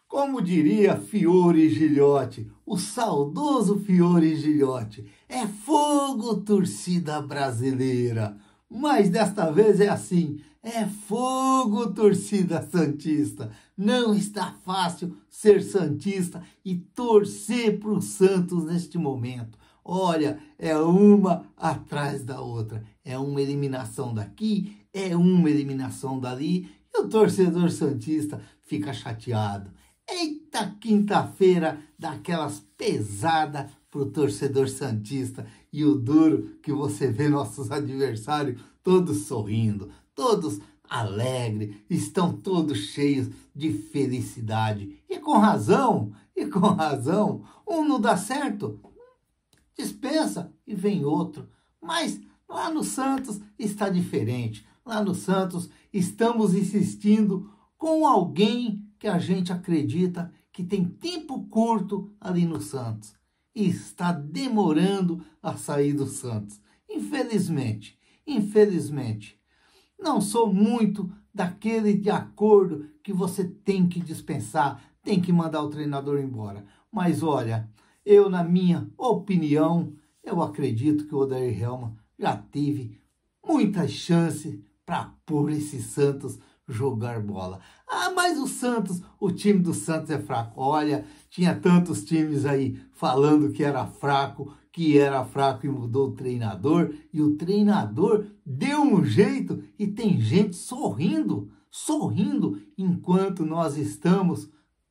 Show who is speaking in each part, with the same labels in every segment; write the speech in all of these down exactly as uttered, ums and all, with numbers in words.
Speaker 1: Como diria Fiore Gilhote, o saudoso Fiore Gilhote, é fogo, torcida brasileira. Mas desta vez é assim, é fogo, torcida santista. Não está fácil ser santista e torcer para o Santos neste momento. Olha, é uma atrás da outra. É uma eliminação daqui, é uma eliminação dali. E o torcedor santista fica chateado. Eita, quinta-feira daquelas pesadas pro torcedor santista. E o duro que você vê nossos adversários todos sorrindo, todos alegres, estão todos cheios de felicidade. E com razão, e com razão. Um não dá certo, dispensa e vem outro. Mas lá no Santos está diferente. Lá no Santos estamos insistindo com alguém que a gente acredita que tem tempo curto ali no Santos e está demorando a sair do Santos. Infelizmente, infelizmente, não sou muito daquele de acordo que você tem que dispensar, tem que mandar o treinador embora. Mas olha, eu, na minha opinião, eu acredito que o Odair Hellmann já teve muitas chances para pôr esse Santos jogar bola. Ah, mas o Santos, o time do Santos é fraco. Olha, tinha tantos times aí falando que era fraco, que era fraco e mudou o treinador. E o treinador deu um jeito e tem gente sorrindo, sorrindo, enquanto nós estamos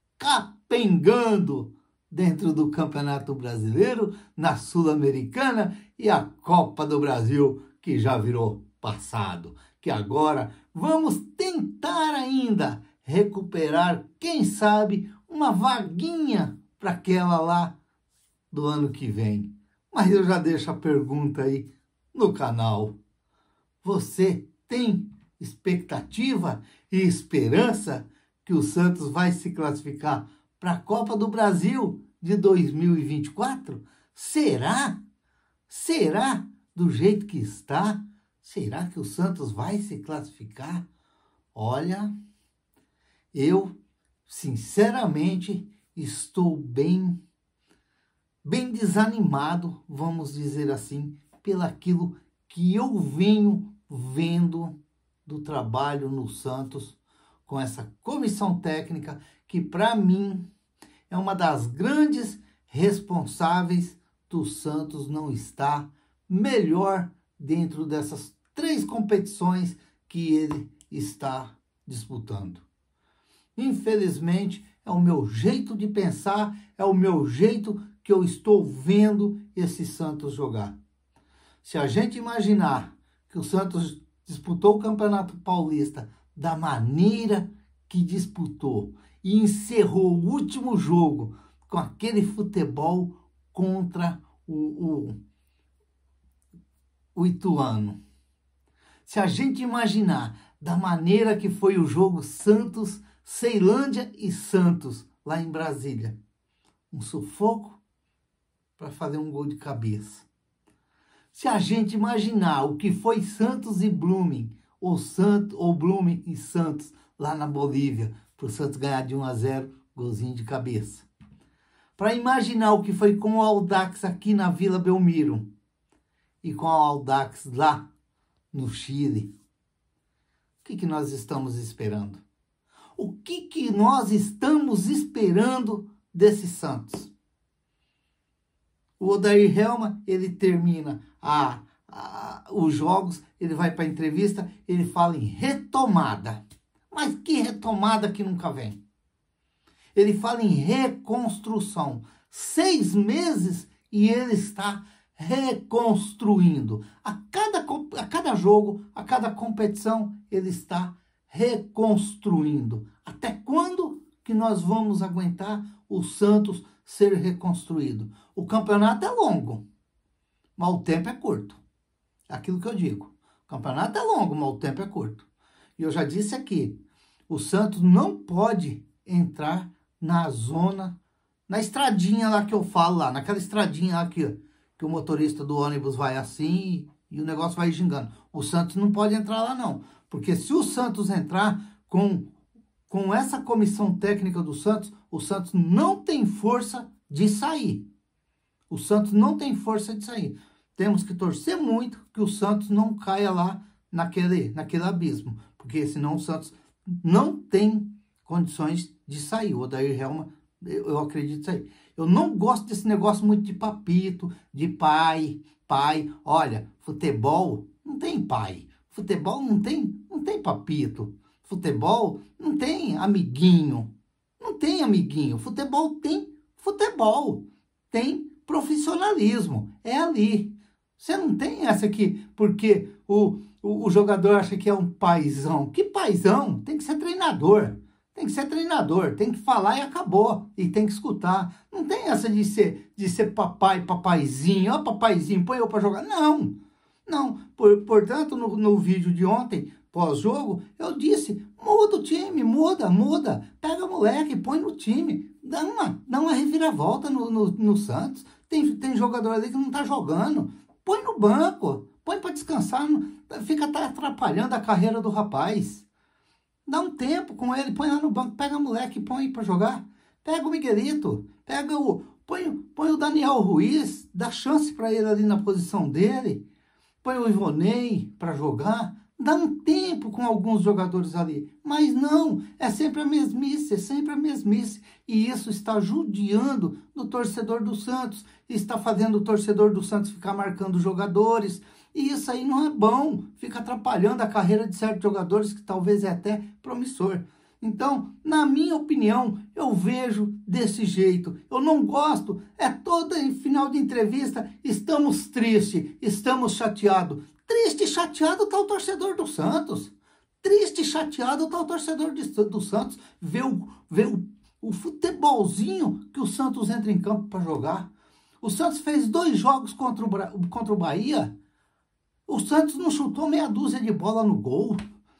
Speaker 1: capengando dentro do Campeonato Brasileiro, na Sul-Americana e a Copa do Brasil, que já virou passado. Que agora vamos tentar ainda recuperar, quem sabe, uma vaguinha para aquela lá do ano que vem. Mas eu já deixo a pergunta aí no canal. Você tem expectativa e esperança que o Santos vai se classificar para a Copa do Brasil de dois mil e vinte e quatro? Será? Será do jeito que está? Será que o Santos vai se classificar? Olha, eu, sinceramente, estou bem, bem desanimado, vamos dizer assim, pelaquilo que eu venho vendo do trabalho no Santos, com essa comissão técnica, que para mim é uma das grandes responsáveis do Santos não estar melhor dentro dessas três competições que ele está disputando. Infelizmente, é o meu jeito de pensar, é o meu jeito que eu estou vendo esse Santos jogar. Se a gente imaginar que o Santos disputou o Campeonato Paulista da maneira que disputou e encerrou o último jogo com aquele futebol contra o, o, o Ituano. Se a gente imaginar da maneira que foi o jogo Santos, Ceilândia e Santos, lá em Brasília, um sufoco para fazer um gol de cabeça. Se a gente imaginar o que foi Santos e Blooming, ou, Santos, ou Blooming e Santos, lá na Bolívia, para o Santos ganhar de um a zero, golzinho de cabeça. Para imaginar o que foi com o Audax aqui na Vila Belmiro, e com o Audax lá no Chile, o que, que nós estamos esperando? O que, que nós estamos esperando desse Santos? O Odair Hellmann, ele termina a, a, os jogos, ele vai para a entrevista, ele fala em retomada. Mas que retomada que nunca vem? Ele fala em reconstrução. Seis meses e ele está reconstruindo. A cada, a cada jogo, a cada competição, ele está reconstruindo. Até quando que nós vamos aguentar o Santos ser reconstruído? O campeonato é longo, mas o tempo é curto. É aquilo que eu digo. O campeonato é longo, mas o tempo é curto. E eu já disse aqui, o Santos não pode entrar na zona, na estradinha lá que eu falo lá, naquela estradinha lá que, que o motorista do ônibus vai assim e, e o negócio vai gingando. O Santos não pode entrar lá não, porque se o Santos entrar com com essa comissão técnica do Santos, o Santos não tem força de sair. O Santos não tem força de sair. Temos que torcer muito que o Santos não caia lá naquele, naquele abismo, porque senão o Santos não tem condições de sair. O Odair Helma, eu, eu acredito isso aí. Eu não gosto desse negócio muito de papito, de pai, pai. Olha, futebol não tem pai. Futebol não tem, não tem papito. Futebol não tem amiguinho. Não tem amiguinho. Futebol tem futebol. Tem profissionalismo. É ali. Você não tem essa aqui porque o, o, o jogador acha que é um paizão. Que paizão? Tem que ser treinador. Tem que ser treinador. Tem que falar e acabou. E tem que escutar. Não tem essa de ser, de ser papai, papaizinho. Ó, papaizinho, põe eu pra jogar. Não. Não. Por, portanto, no, no vídeo de ontem, pós-jogo, eu disse, muda o time, muda, muda. Pega o moleque, põe no time. Dá uma, dá uma reviravolta no, no, no Santos. Tem, tem jogador ali que não tá jogando. Põe no banco, põe para descansar, fica atrapalhando a carreira do rapaz. Dá um tempo com ele, põe lá no banco, pega o moleque e põe para jogar. Pega o Miguelito, pega o, põe, põe o Daniel Ruiz, dá chance para ele ali na posição dele. Põe o Ivonei para jogar. Dá um tempo com alguns jogadores ali. Mas não, é sempre a mesmice, é sempre a mesmice. E isso está judiando do torcedor do Santos. Está fazendo o torcedor do Santos ficar marcando jogadores. E isso aí não é bom. Fica atrapalhando a carreira de certos jogadores que talvez é até promissor. Então, na minha opinião, eu vejo desse jeito. Eu não gosto. É todo final de entrevista, estamos tristes, estamos chateados. Triste e chateado está o torcedor do Santos. Triste e chateado está o torcedor de, do Santos. Ver, o, ver o, o futebolzinho que o Santos entra em campo para jogar. O Santos fez dois jogos contra o, contra o Bahia. O Santos não chutou meia dúzia de bola no gol.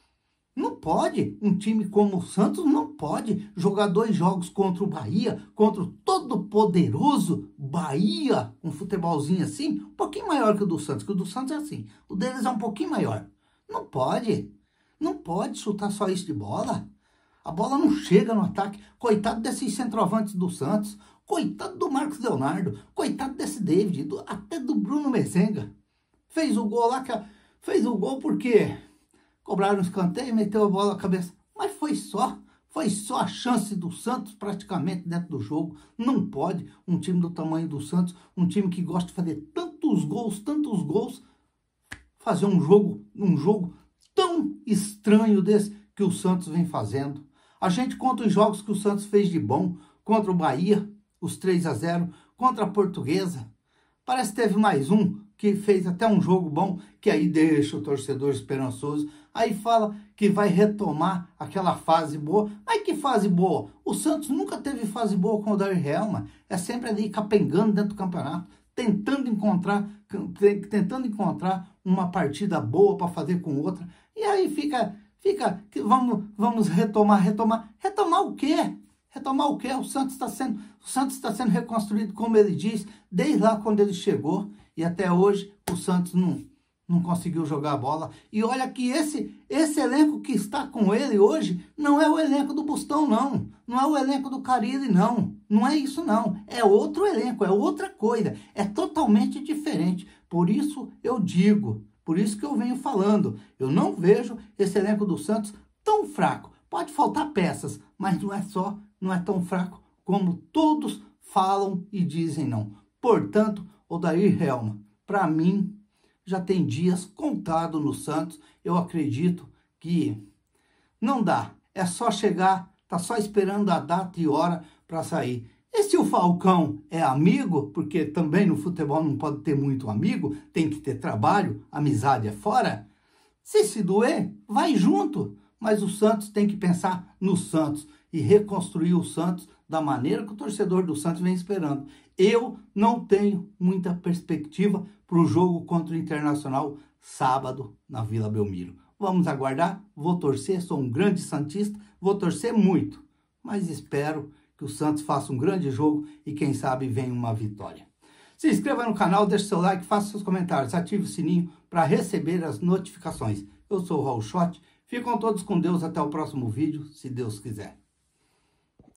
Speaker 1: Não pode. Um time como o Santos não pode jogar dois jogos contra o Bahia, contra o todo poderoso Bahia, um futebolzinho assim, um pouquinho maior que o do Santos, que o do Santos é assim. O deles é um pouquinho maior. Não pode. Não pode chutar só isso de bola. A bola não chega no ataque. Coitado desses centroavantes do Santos. Coitado do Marcos Leonardo. Coitado desse David. Do, até do Bruno Mezenga. Fez o gol lá. Que, fez o gol porque cobraram um escanteio e meteu a bola na cabeça. Mas foi só. Foi só a chance do Santos praticamente dentro do jogo. Não pode um time do tamanho do Santos, um time que gosta de fazer tantos gols, tantos gols, fazer um jogo, um jogo tão estranho desse que o Santos vem fazendo. A gente conta os jogos que o Santos fez de bom, contra o Bahia, os três a zero, contra a Portuguesa. Parece que teve mais um que fez até um jogo bom, que aí deixa o torcedor esperançoso. Aí fala que vai retomar aquela fase boa. Mas que fase boa? O Santos nunca teve fase boa com o Odair Helma. É sempre ali capengando dentro do campeonato, tentando encontrar, tentando encontrar uma partida boa para fazer com outra. E aí fica, fica, vamos, vamos retomar, retomar. Retomar o quê? Retomar o quê? O Santos está sendo, o Santos está sendo reconstruído, como ele diz, desde lá quando ele chegou. E até hoje o Santos não, não conseguiu jogar a bola. E olha que esse, esse elenco que está com ele hoje não é o elenco do Bustão, não. Não é o elenco do Carille, não. Não é isso, não. É outro elenco, é outra coisa. É totalmente diferente. Por isso eu digo, por isso que eu venho falando. Eu não vejo esse elenco do Santos tão fraco. Pode faltar peças, mas não é só, não é tão fraco como todos falam e dizem, não. Portanto, Odair Helma, para mim, já tem dias contado no Santos. Eu acredito que não dá. É só chegar, tá só esperando a data e hora para sair. E se o Falcão é amigo, porque também no futebol não pode ter muito amigo, tem que ter trabalho, amizade é fora. Se se doer, vai junto. Mas o Santos tem que pensar no Santos e reconstruir o Santos da maneira que o torcedor do Santos vem esperando. Eu não tenho muita perspectiva para o jogo contra o Internacional sábado na Vila Belmiro. Vamos aguardar, vou torcer, sou um grande santista, vou torcer muito, mas espero que o Santos faça um grande jogo e quem sabe venha uma vitória. Se inscreva no canal, deixe seu like, faça seus comentários, ative o sininho para receber as notificações. Eu sou o Raul Schott, Ficam todos com Deus, até o próximo vídeo, se Deus quiser.